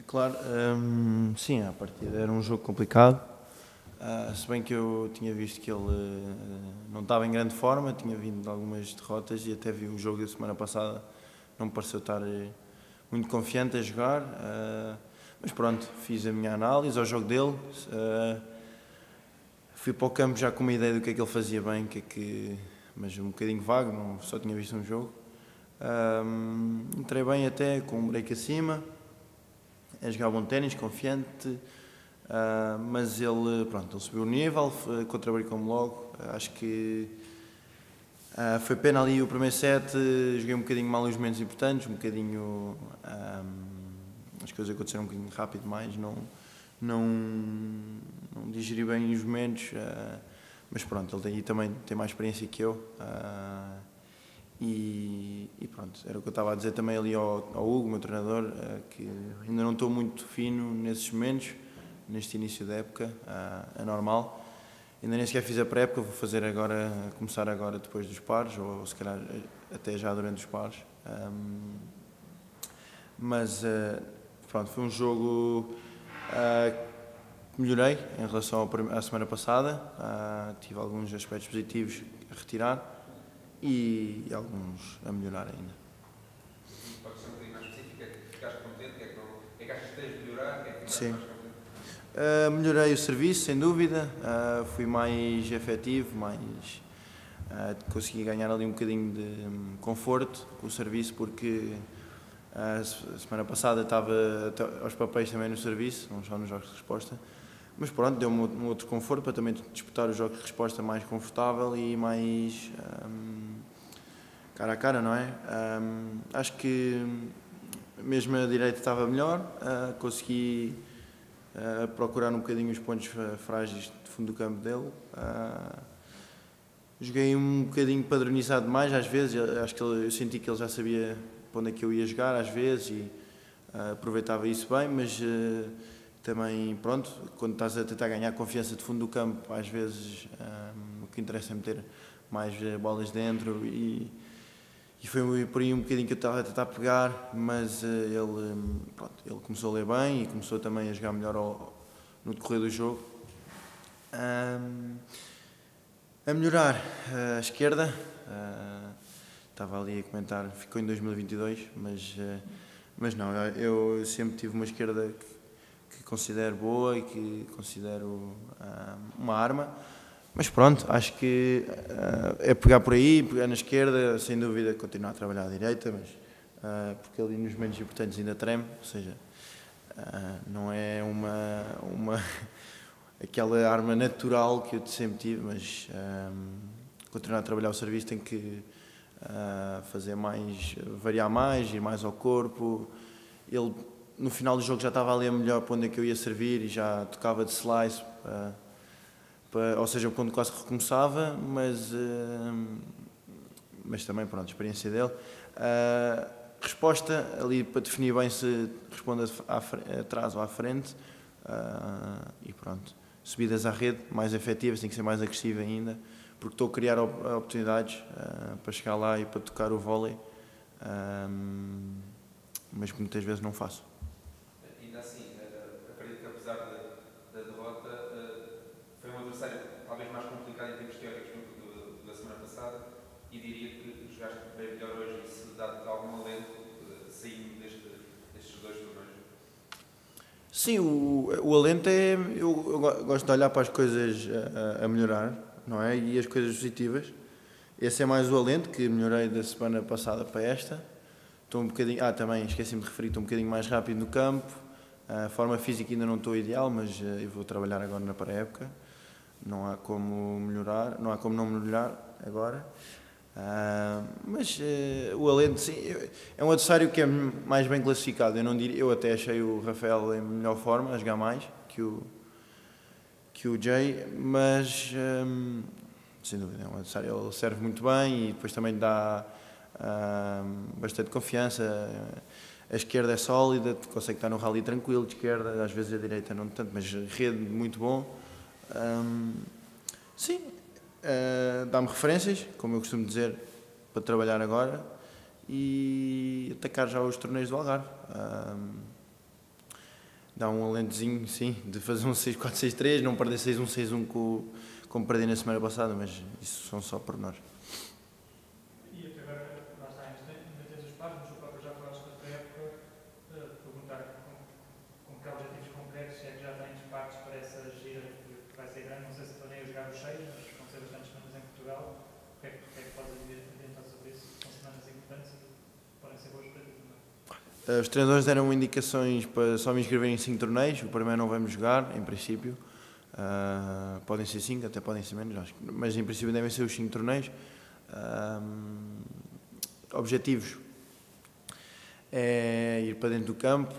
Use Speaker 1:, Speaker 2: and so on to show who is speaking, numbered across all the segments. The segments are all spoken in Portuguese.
Speaker 1: Claro, sim, a partida era um jogo complicado, se bem que eu tinha visto que ele não estava em grande forma, tinha vindo de algumas derrotas e até vi o jogo da semana passada, não me pareceu estar muito confiante a jogar, mas pronto, fiz a minha análise ao jogo dele, fui para o campo já com uma ideia do que é que ele fazia bem, mas um bocadinho vago, não, só tinha visto um jogo. Entrei bem até com um break acima, a jogar bom ténis, confiante, mas ele subiu o nível, contra-bricou-me logo, acho que foi pena ali o primeiro set, joguei um bocadinho mal os momentos importantes, um bocadinho, as coisas aconteceram um bocadinho rápido demais, não digeri bem os momentos, mas pronto, ele também tem mais experiência que eu. E pronto, era o que eu estava a dizer também ali ao Hugo, meu treinador, que ainda não estou muito fino nesses momentos, neste início da época, é normal. Ainda nem sequer fiz a pré-época, vou fazer agora, começar agora depois dos pares, ou se calhar até já durante os pares. Mas pronto, foi um jogo que melhorei em relação à semana passada, tive alguns aspectos positivos a retirar e alguns a melhorar ainda.
Speaker 2: Pode ser um bocadinho mais específico, é que ficaste contente, é que achas que tens de melhorar, é que ficaste
Speaker 1: Sim.
Speaker 2: mais contente?
Speaker 1: Melhorei o serviço, sem dúvida, fui mais efetivo, consegui ganhar ali um bocadinho de conforto com o serviço, porque a semana passada estava aos papéis também no serviço, não só nos jogos de resposta, mas pronto, deu-me um outro conforto para também disputar os jogos de resposta mais confortável e mais cara a cara, não é? Acho que mesmo a direita estava melhor, consegui procurar um bocadinho os pontos frágeis de fundo do campo dele. Joguei um bocadinho padronizado mais às vezes, acho que eu senti que ele já sabia para onde é que eu ia jogar às vezes e aproveitava isso bem, mas também, pronto, quando estás a tentar ganhar confiança de fundo do campo, às vezes o que interessa é meter mais bolas dentro e foi por aí um bocadinho que eu estava a tentar pegar, mas ele começou a ler bem e começou também a jogar melhor no decorrer do jogo. A melhorar a esquerda, estava ali a comentar, ficou em 2022, mas não, eu sempre tive uma esquerda que considero boa e que considero uma arma. Mas pronto, acho que é pegar por aí, pegar na esquerda, sem dúvida continuar a trabalhar à direita, mas porque ali nos momentos importantes ainda treme, ou seja, não é aquela arma natural que eu sempre tive, mas continuar a trabalhar o serviço tem que fazer mais, variar mais, ir mais ao corpo. Ele no final do jogo já estava ali a melhor para onde é que eu ia servir e já tocava de slice, ou seja, quando quase recomeçava, mas também, pronto, a experiência dele. Resposta, ali para definir bem se responde atrás ou à frente, e pronto. Subidas à rede, mais efetivas, tem que ser mais agressiva ainda, porque estou a criar oportunidades para chegar lá e para tocar o vôlei, mas que muitas vezes não faço.
Speaker 2: Ainda assim, acredito que apesar da derrota, foi um adversário talvez mais complicado em termos teóricos do da semana passada e diria que jogaste bem melhor hoje e se dá-te algum alento saindo destes dois torneios.
Speaker 1: Sim, o alento é. Eu gosto de olhar para as coisas a melhorar, não é? E as coisas positivas. Esse é mais o alento, que melhorei da semana passada para esta. Estou um bocadinho. Também esqueci-me de referir, estou um bocadinho mais rápido no campo. A forma física ainda não estou ideal, mas eu vou trabalhar agora na pré-época. Não há como melhorar, não há como não melhorar agora. Mas o alento, sim, é um adversário que é mais bem classificado. Eu não diria, eu até achei o Rafael em melhor forma, a jogar mais que o Jay, mas sem dúvida é um adversário, ele serve muito bem e depois também dá bastante confiança. A esquerda é sólida, consegue estar no rally tranquilo, de esquerda, às vezes a direita não tanto, mas rede muito bom. Sim, dá-me referências, como eu costumo dizer, para trabalhar agora e atacar já os torneios do Algarve. dá um alentezinho, sim, de fazer um 6-4-6-3, não perder 6-1, 6-1 como perdi na semana passada, mas isso são só pormenores.
Speaker 3: E até agora, lá está, ainda tens os pares, mas o próprio já falaste da tua época, perguntar com que objetivos concretos é que já tens partes para essa gira que vai ser grande, não sei se planeias jogar os 6, mas vão ser bastantes semanas em Portugal, o que é que podes adiantar sobre isso? São semanas importantes e podem ser boas para ti também.
Speaker 1: Os treinadores deram indicações para só me inscrever em 5 torneios, o primeiro não vamos jogar, em princípio. Podem ser 5, até podem ser menos, acho, mas em princípio devem ser os 5 torneios. Objetivos é ir para dentro do campo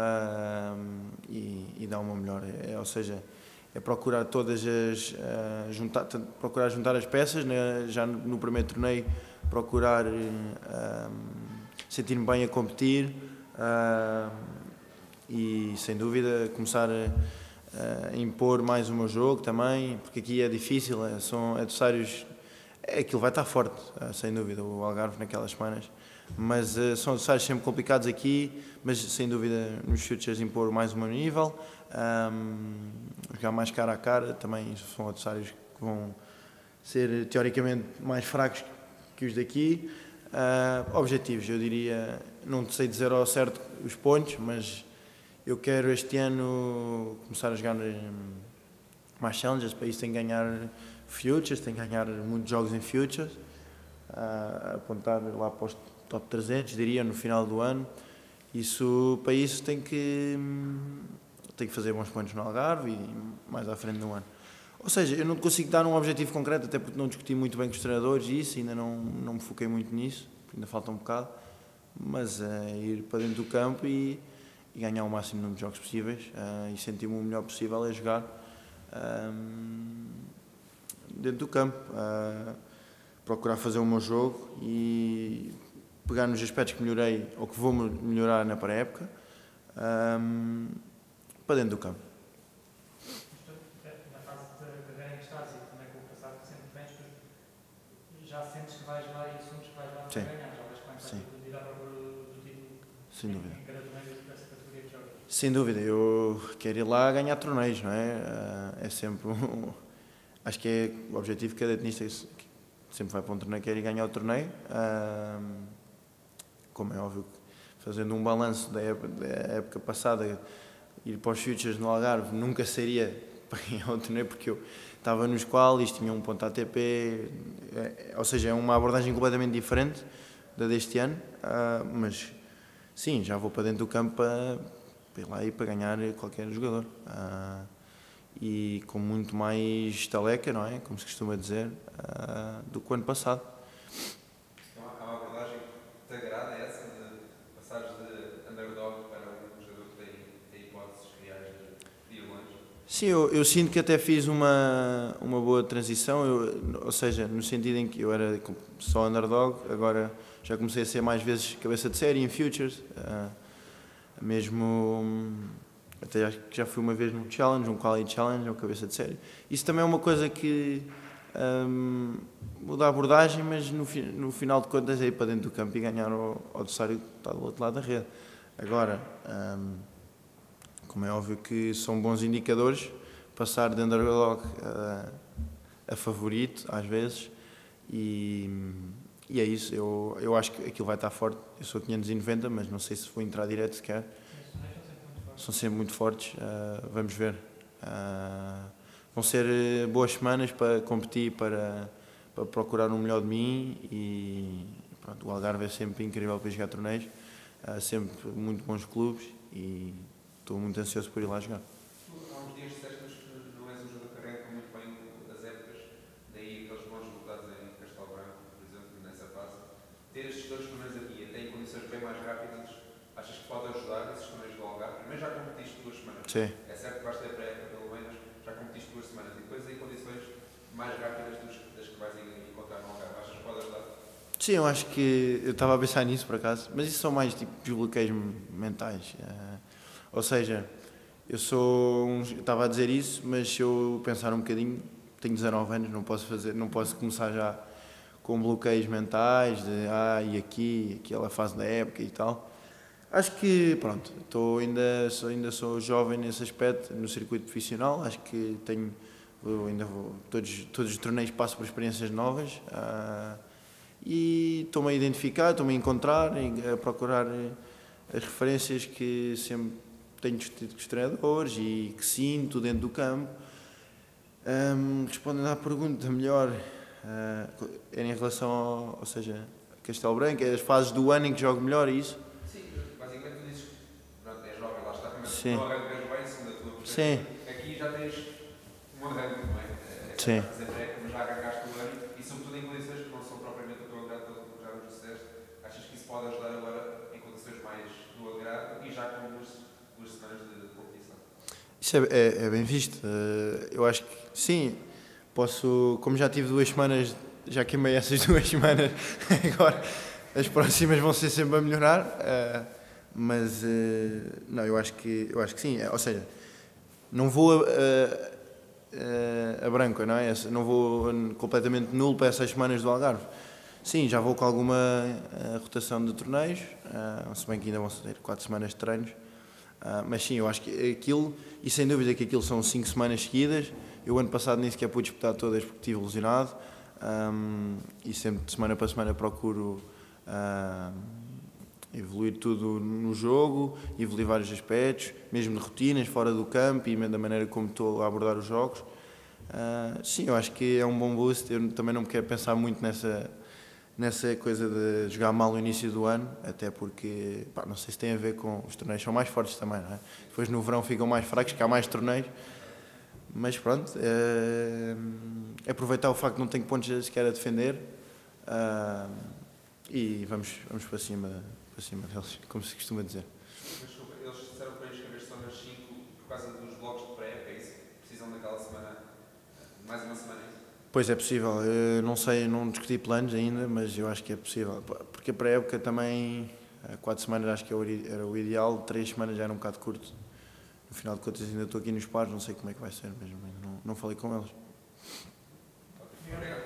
Speaker 1: e dar uma melhor, ou seja, é procurar procurar juntar as peças, já no primeiro torneio procurar sentir-me bem a competir e sem dúvida começar a impor mais o meu jogo também, porque aqui é difícil, são adversários, aquilo vai estar forte, sem dúvida, o Algarve naquelas semanas, mas são adversários sempre complicados aqui, mas sem dúvida nos futures impor mais o meu nível, jogar mais cara a cara, também são adversários que vão ser teoricamente mais fracos que os daqui. Objetivos, eu diria, não sei dizer ao certo os pontos, mas eu quero este ano começar a jogar mais challenges, para isso tenho que ganhar futures, tenho que ganhar muitos jogos em futures, apontar lá para os top 300, diria, no final do ano. Para isso tenho que fazer bons pontos no Algarve e mais à frente no ano. Ou seja, eu não consigo dar um objetivo concreto, até porque não discuti muito bem com os treinadores e isso, ainda não me foquei muito nisso, ainda falta um bocado, mas ir para dentro do campo e ganhar o máximo número de jogos possíveis e sentir-me o melhor possível a jogar dentro do campo, procurar fazer o meu jogo e pegar nos aspectos que melhorei ou que vou melhorar na pré-época para dentro do campo.
Speaker 3: Na fase de carreira em que estás e também com o passado que sempre tens, já sentes que vais lá e assumes que vais lá para ganhar, já vais começar a ir à procura do título. Sem dúvida. Em cada torneio dessa categoria que jogas.
Speaker 1: Sem dúvida, eu quero ir lá ganhar torneios, não é? É sempre acho que é o objetivo de cada tenista, sempre vai para um torneio, quer ir ganhar o torneio. Como é óbvio, fazendo um balanço da época passada, ir para os futures no Algarve nunca seria para ganhar o torneio, porque eu estava nos qualis, tinha um ponto ATP, ou seja, é uma abordagem completamente diferente da deste ano, mas sim, já vou para dentro do campo para ir lá e para ganhar qualquer jogador. E com muito mais taleca, não é? Como se costuma dizer, do que o ano passado.
Speaker 2: Então, há uma abordagem que te agrada, essa de passares de underdog para um jogador que tem hipóteses reais de ir longe?
Speaker 1: Sim, eu sinto que até fiz uma boa transição, ou seja, no sentido em que eu era só underdog, agora já comecei a ser mais vezes cabeça de série em futures, mesmo até acho que já fui uma vez num challenge, um quality challenge, ou cabeça de série. Isso também é uma coisa que muda a abordagem, mas no final de contas é ir para dentro do campo e ganhar o adversário que está do outro lado da rede. Agora, como é óbvio que são bons indicadores, passar de underdog a favorito, às vezes, e é isso. Eu acho que aquilo vai estar forte. Eu sou 590, mas não sei se vou entrar direto sequer. São sempre muito fortes, vamos ver. Vão ser boas semanas para competir, para procurar o melhor de mim e pronto, o Algarve é sempre incrível para jogar torneios, sempre muito bons clubes e estou muito ansioso por ir lá jogar.
Speaker 2: Há uns dias disseste-nos que não és um jogador que carrega muito bem as épocas, daí aqueles bons resultados em Castelo Branco, por exemplo, nessa fase. Ter estes dois torneios aqui, até em condições bem mais rápidas, achas que pode ajudar esses torneios do Algarve? Primeiro já competiste 2 semanas.
Speaker 1: Sim.
Speaker 2: É certo que vais ter a pré-época pelo menos, já competiste 2 semanas e depois em condições mais rápidas das que vais encontrar no Algarve. Achas que pode ajudar?
Speaker 1: Sim, eu acho que eu estava a pensar nisso por acaso, mas isso são mais tipo desbloqueios mentais. Ou seja, eu estava a dizer isso, mas se eu pensar um bocadinho, tenho 19 anos, não posso começar já com bloqueios mentais de e aqui, aquela fase da época e tal. Acho que, pronto, ainda sou jovem nesse aspecto, no circuito profissional, acho que todos os torneios passo por experiências novas, e estou-me a identificar, estou-me a encontrar, a procurar as referências que sempre tenho discutido com os treinadores e que sinto dentro do campo. Respondendo à pergunta melhor, era em relação ou seja, Castelo Branco, as fases do ano em que jogo melhor, é isso?
Speaker 2: Sim, basicamente tu dizes, pronto, és jovem, lá está, primeiro,
Speaker 1: Sim.
Speaker 2: não arrancas bem, segundo a tua perspectiva.
Speaker 1: Sim.
Speaker 2: Aqui já tens um arranque, não é?
Speaker 1: Sim.
Speaker 2: Fazer pré, mas já arrancaste o ano e sobretudo em condições que não são propriamente o teu agrado, pelo que já nos disseste. Achas que isso pode ajudar agora em condições mais do agrado e já com duas semanas de competição?
Speaker 1: Isso é bem visto. Eu acho que sim, posso, como já tive 2 semanas, já queimei essas 2 semanas, agora as próximas vão ser sempre a melhorar, mas não, eu acho que sim, ou seja, não vou a branco, não é? Não vou completamente nulo para essas semanas do Algarve. Sim, já vou com alguma rotação de torneios, se bem que ainda vão ser 4 semanas de treinos. Mas sim, eu acho que aquilo, e sem dúvida que aquilo são 5 semanas seguidas. Eu ano passado nem sequer pude disputar todas porque estive lesionado, e sempre de semana para semana procuro evoluir tudo no jogo, evoluir vários aspectos, mesmo de rotinas, fora do campo e da maneira como estou a abordar os jogos. Sim, eu acho que é um bom boost. Eu também não me quero pensar muito nessa coisa de jogar mal no início do ano, até porque, não sei se tem a ver com os torneios são mais fortes também, não é? Depois no verão ficam mais fracos, que há mais torneios, mas pronto, aproveitar o facto de não tenho pontos sequer a defender, e vamos para cima deles, como se costuma dizer.
Speaker 2: Mas desculpa, eles disseram para inscrever só nas 5 por causa dos blocos de pré-época, é isso? Precisam daquela semana, mais uma semana, é isso?
Speaker 1: Pois é possível, eu não sei, não discuti planos ainda, mas eu acho que é possível, porque para a época também, 4 semanas acho que era o ideal, 3 semanas já era um bocado curto. No final de contas ainda estou aqui nos pares, não sei como é que vai ser mesmo, não falei com eles.
Speaker 2: Obrigado.